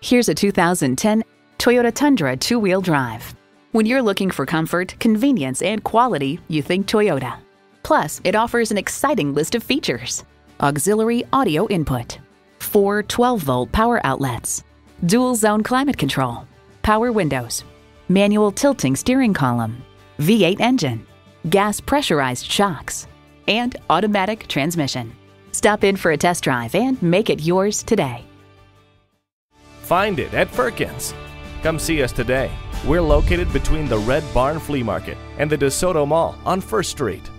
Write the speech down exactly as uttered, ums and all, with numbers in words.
Here's a two thousand ten Toyota Tundra two-wheel drive. When you're looking for comfort, convenience, and quality, you think Toyota. Plus, it offers an exciting list of features: auxiliary audio input, four twelve volt power outlets, dual zone climate control, power windows, manual tilting steering column, V eight engine, gas pressurized shocks, and automatic transmission. Stop in for a test drive and make it yours today. Find it at Firkins. Come see us today. We're located between the Red Barn Flea Market and the DeSoto Mall on First Street.